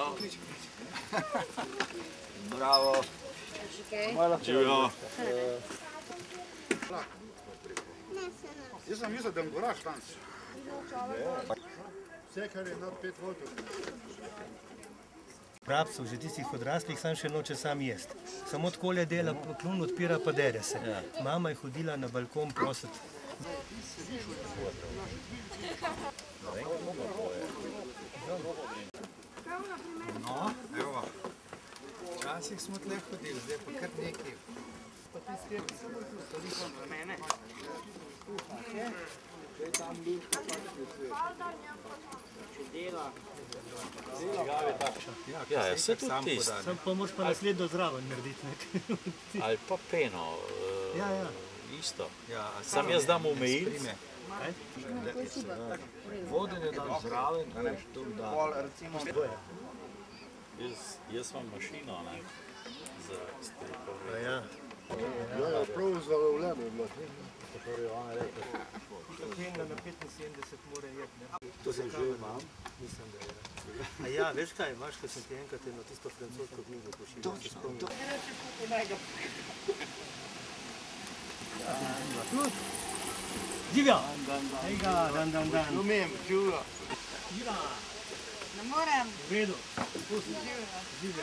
Bravo. Živijo. Jaz sem mislil, da goraš danes. Vse, kar je nad 5 voltov. Vrabcev, že tistih odraslih, sam še noče sam jest. Samo takole dela, klun odpira pa dere se. Mama je hodila na balkon prositi. No, evo. Včasih smo tle hodili, zdaj pa kar nekaj. Ja, vse tudi tisto. Pa moraš pa naslednjo zraven narediti. Ali pa peno. Ja. Isto. Sam jaz dam omejiti. Vodenje dam zraven, veš, tu da. Jaz imam mašino, ne, za strekovanje. Ja. Ja, prav zalovljeno je bilo. Enega na 75 mora jeti, ne? To se že imam. Mislim, da je. A ja, veš kaj, imaš, ko sem ti enkrat eno tisto francosko knjigo pošiljal, se spomnim. Živjo! Ejga, dan. Lumim, živjo. Živa! Ne morem. V redu. Živjo.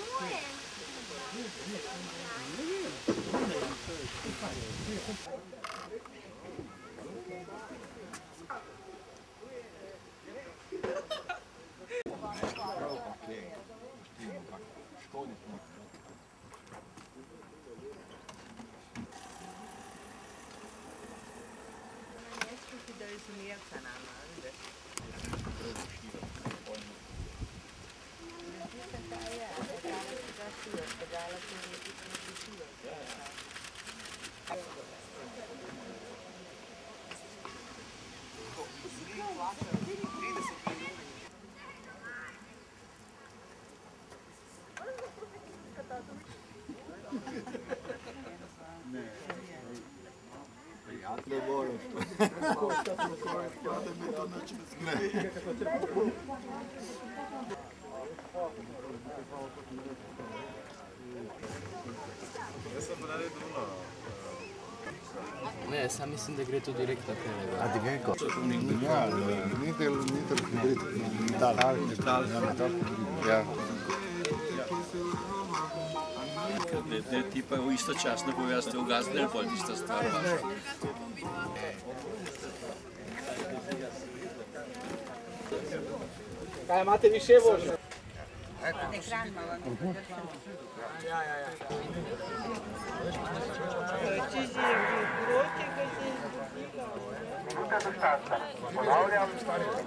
Ne moram što. Da mi to način zgre. Jaz sem naredil ono. Ne, sam mislim da gre to direktno k njega. A direktno? Ja, nitel hibrid. Metal. Ja. Ti pa istočasno poveste ugasne, ali pa tista stvar vaša. Kaj imate vi še vožnje? Ekran malo. Ja. Ponavljam,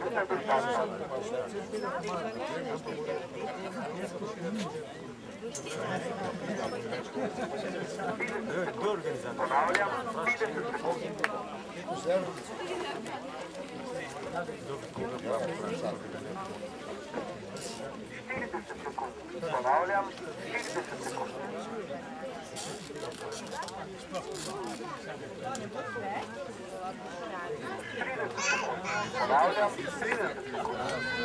Ponavljam, 40 sekund. Ponavljam, 30 sekund.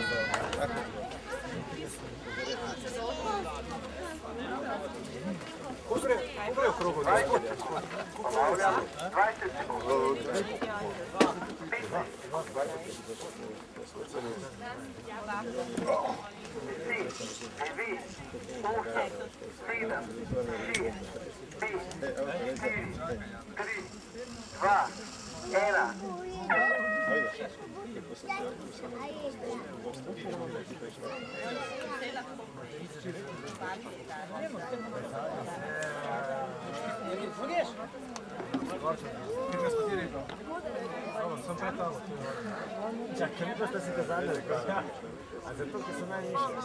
Kupre u krugu. 20 sekund. Ponavljam, 20 sekund. Sam pre tamo. Čakaj, vidio što si kazali. A zato što su najviše.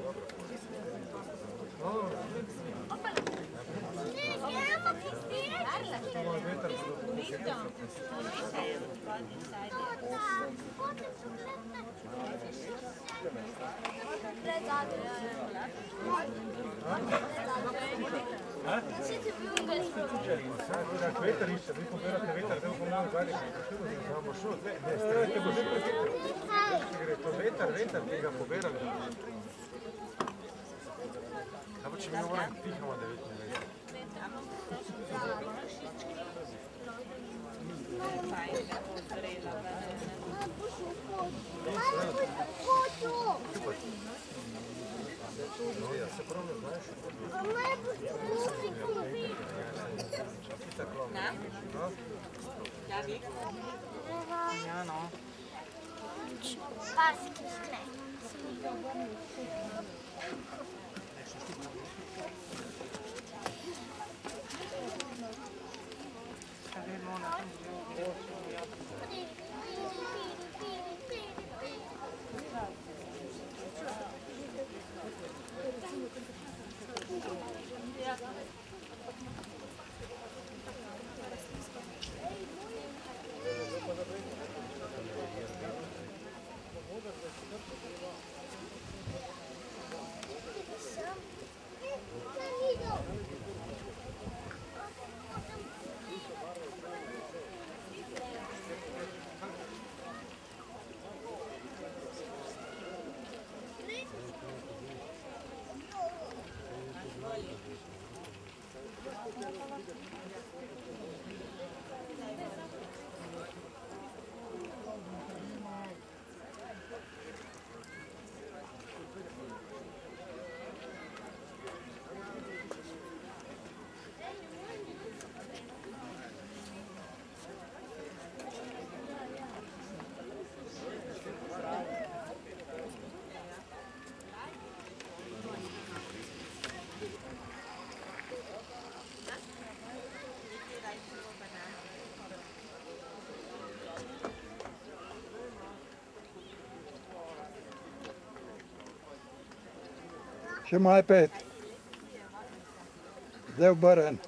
Ne, Veter išče, vi pobirate veter, da bomo imeli zadnji, imamo šut, ne, strelite bo že prehitro. Gre to veter, ki ga pobirali. Kaj pa če mi govorim, pihamo 19. Ja se prav ne znaš. Ja, no. Še malo 5. Zdaj obrn.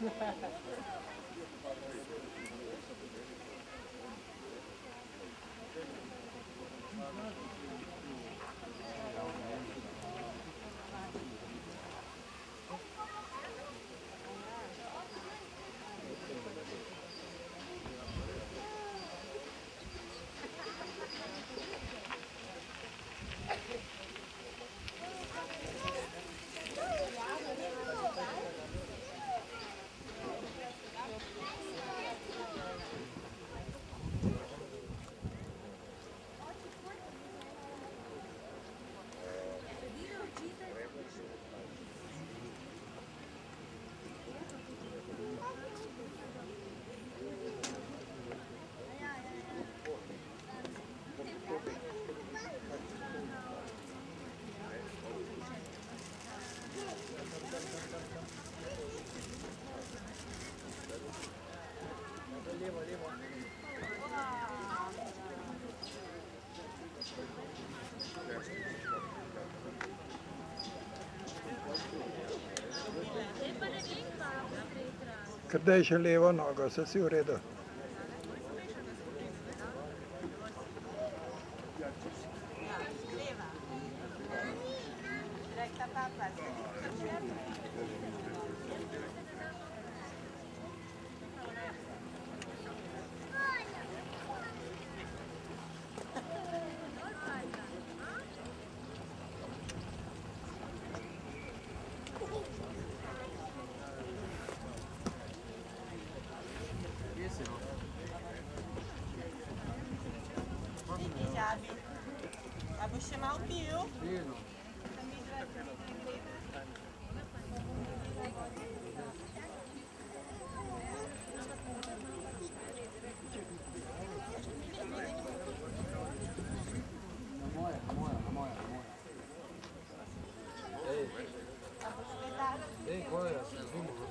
Ker da je še levo nogo, se si v redu. A bo še malo pil? Ej, ko je, se razumemo.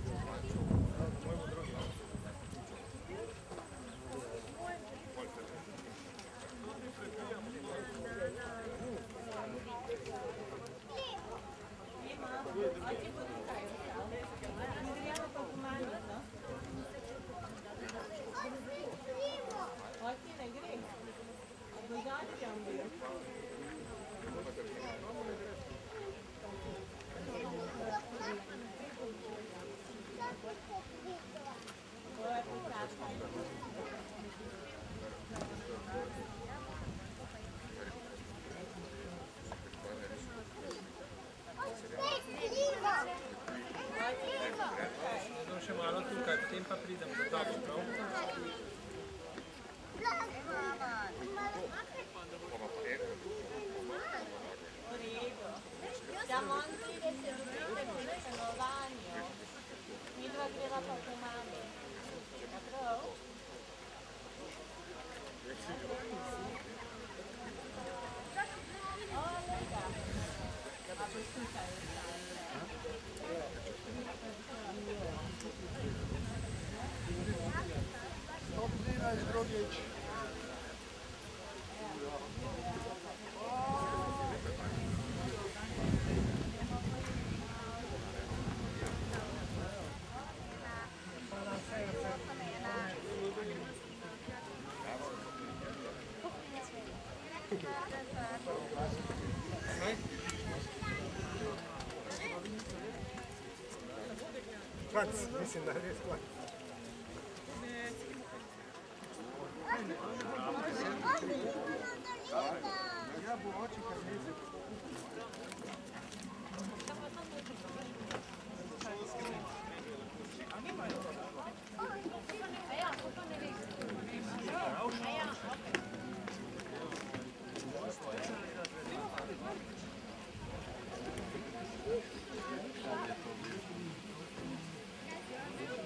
Še malo tukaj, potem pa pridem do tega, prav? Siamo anche nel bagno. Mi doveva greva proprio male. Prav? Klanc, mislim da je res klanc.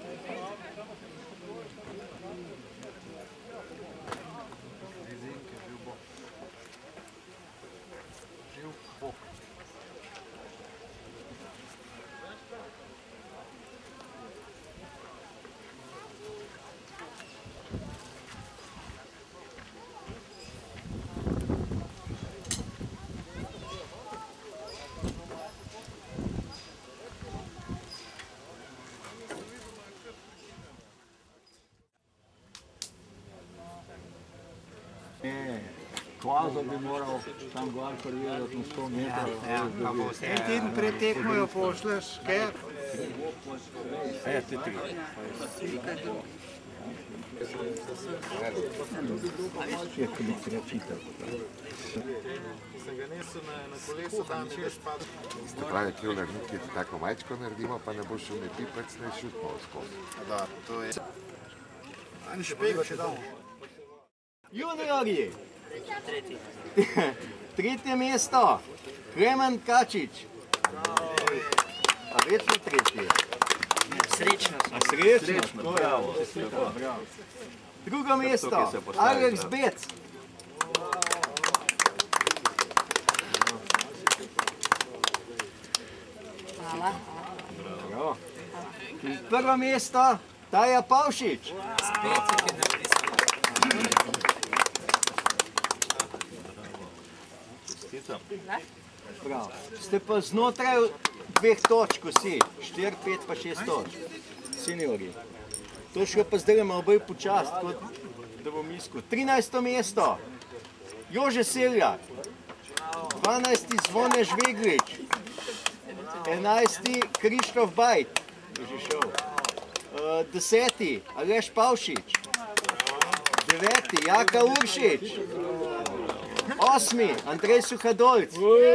Rezenke, bil Kvazo bi moral tam gor preverjati na 100 metrov. En teden pred tekmo jo pošleš, kaj? Se pravi, kjoler nekaj tako majčko naredimo, pa ne boš šel ne pipec, ne šutmo skozi. Da, to je... Ani špego še damo. Juniorji! Tretje mesto, Klemen Kačič. A večno tretje? Srečno smo. A srečno, bravo. Drugo mesto, Alex Bec. Hvala. Bravo. In prvo mesto, Taja Pavšič. Spet je kaj napisano. Prav. Ste pa znotraj 2 točk vsi, 4, 5 pa 6 točk, seniorji. To šlo pa zdaj malo bolj počast, kot da bom iskal. 13. mesto, Jože Seljak, 12. Zvone Žveglič, 11. Krištof Bajt, je že šel, 10. Aleš Pavšič, 9. Jaka Uršič, 8. Andrej Suhadolc,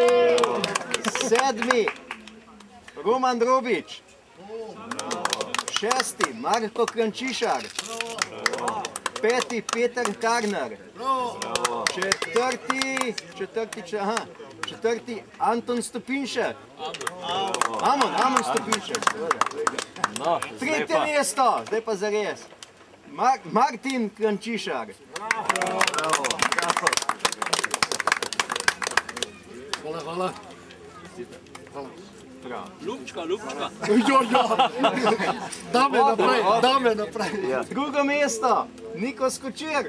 7. Roman Robič, 6. Marko Krančišar, 5. Peter Karner, 4. Anton Stopinšek, Amon Stopinšek, 3. mesto, zdaj pa zares, Martin Krančišar. Hvala. Ljubčka. Dame naprej. Drugo mesto, Niko Skočir.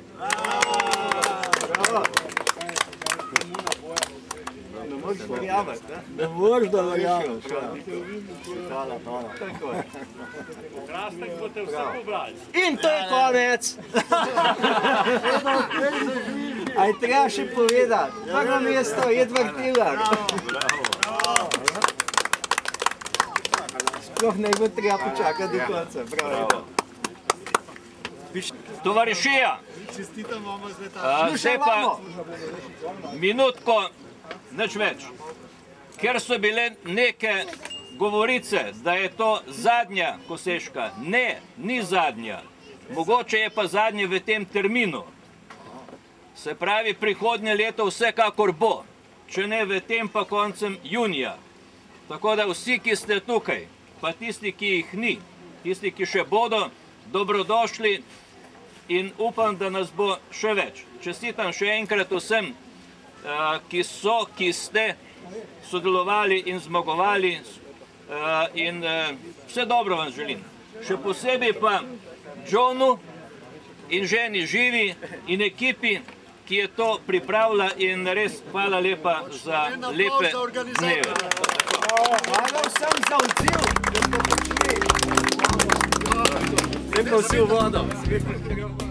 Ne moreš verjameti, ne? Ne moreš da verjameti. In to je konec. A je treba še povedati, prvo mesto je Edvard Tilar. Sploh ne bo treba počakati do konca. Bravo. Tovarišija, zdaj pa minutko, nič več. Ker so bile neke govorice, da je to zadnja Koseška. Ne, ni zadnja. Mogoče je pa zadnja v tem terminu. Se pravi, prihodnje leto vsekakor bo, če ne v tem pa koncem junija. Tako da vsi, ki ste tukaj, pa tisti, ki jih ni, tisti, ki še bodo, dobrodošli in upam, da nas bo še več. Čestitam še enkrat vsem, ki ste sodelovali in zmagovali in vse dobro vam želim. Še posebej pa Johnu in ženi Živi in ekipi, ki je to pripravila in res hvala lepa za lepe dneve. Hvala vsem za odziv. Lepo vsi v vodo.